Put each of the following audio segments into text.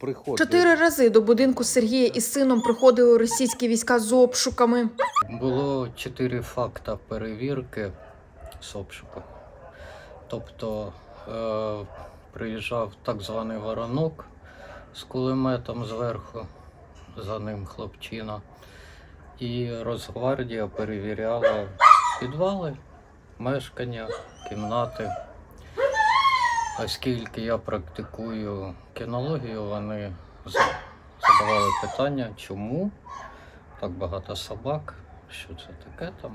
приходили. 4 рази до будинку Сергія із сином приходили російські війська з обшуками. Було 4 факти перевірки з обшуку. Тобто приїжджав так званий воронок з кулеметом зверху, за ним хлопчина. І Росгвардія перевіряла підвали, мешкання, кімнати. Оскільки я практикую кінологію, вони задавали питання, чому так багато собак, що це таке там.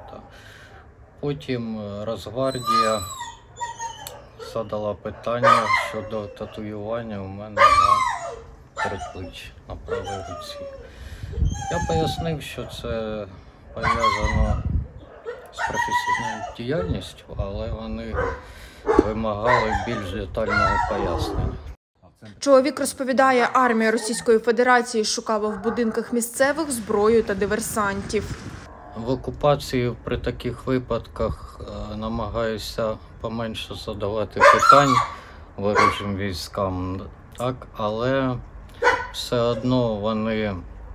Потім Росгвардія задала питання щодо татуювання у мене на передпліччі, на правій руці. Я пояснив, що це пов'язано з професійною діяльністю, але вони вимагали більш детального пояснення. Чоловік розповідає, армія Російської Федерації шукала в будинках місцевих зброю та диверсантів. В окупації при таких випадках намагаюся поменше задавати питань ворожим військам, так? Але все одно вони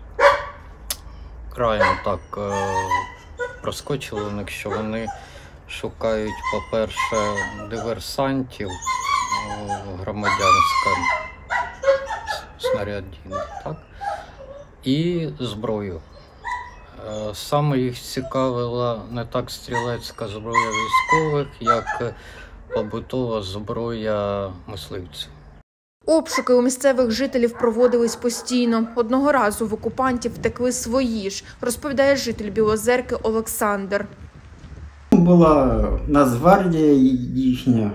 краєм так проскочили у них, що вони шукають, по-перше, диверсантів громадянських снарядів, так? І зброю. Саме їх цікавила не так стрілецька зброя військових, як побутова зброя мисливців. Обшуки у місцевих жителів проводились постійно. Одного разу в окупантів втекли свої ж, розповідає житель Білозерки Олександр. Була Нацгвардія їхня.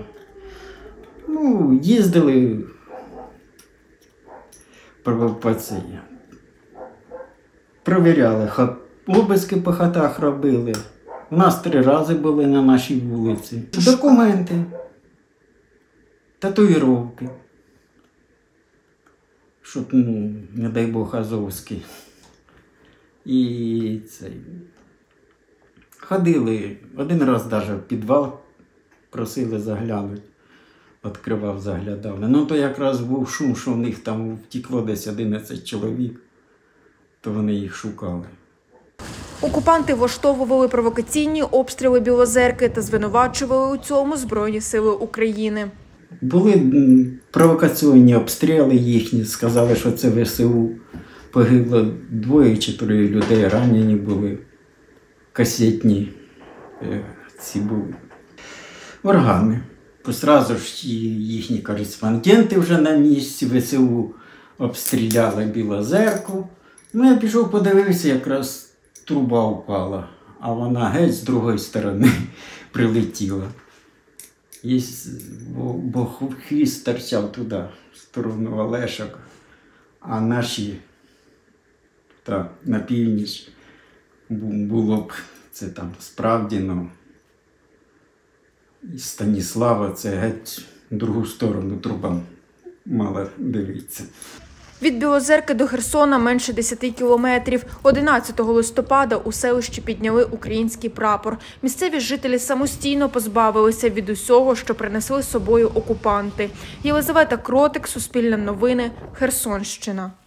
Їздили по це. Провіряли, обиски по хатах робили. У нас 3 рази були на нашій вулиці. Документи, татуїровки. Щоб, не дай Бог, азовські. І цей. Ходили, один раз навіть в підвал просили заглянути. Відкривав, заглядав. То якраз був шум, що в них там втекло десь 11 чоловік, то вони їх шукали. Окупанти влаштовували провокаційні обстріли Білозерки та звинувачували у цьому Збройні сили України. Були провокаційні обстріли їхні, сказали, що це ВСУ. Погибло 2 чи 3 людей, ранені були, касетні ці були. Органи. Зразу ж їхні кореспонденти вже на місці, ВСУ обстріляли Білозерку. Я пішов, подивився, якраз труба впала, а вона геть з другої сторони прилетіла. Бо хвіст торчав туди, в сторону Олешок, а наші на північ було б це там Справдіно. І Станіслава, це геть в другу сторону труба мала дивитися. Від Білозерки до Херсона менше 10 кілометрів. 11 листопада у селищі підняли український прапор. Місцеві жителі самостійно позбавилися від усього, що принесли з собою окупанти. Єлизавета Кротик, Суспільне новини, Херсонщина.